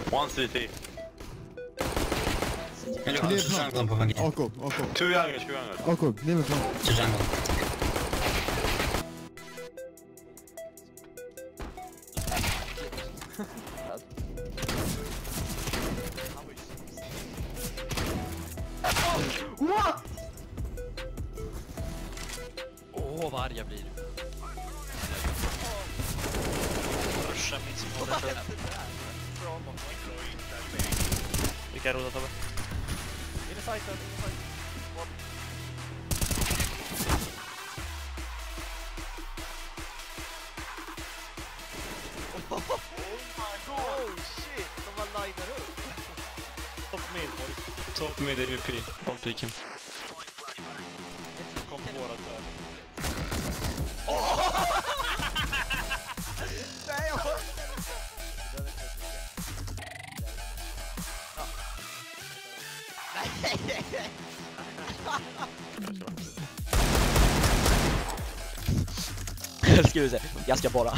One CT. Eller har jungle på väg. AK. Two youngers, two youngers. AK, leave it. Till jungle. What? Åh, vad arg jag blir. Ruscha mitt smål. Vilka rodat över? In i sajten, in i sajten. Oh my god! Oh shit, de var liner upp. Top mid, boys. Top mid AVP. Bollpiken. Kom på vårat där. Nej, jag har... Ska vi se, jag ska bara.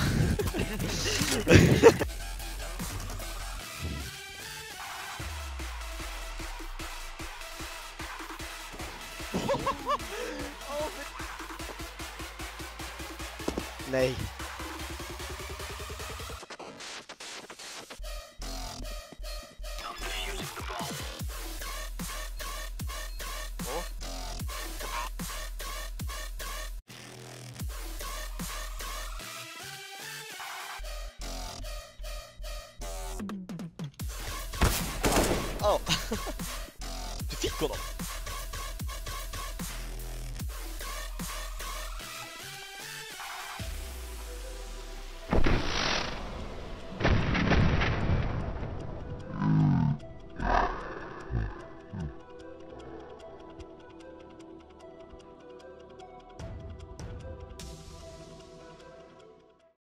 Nej. Oh. Du fick honom.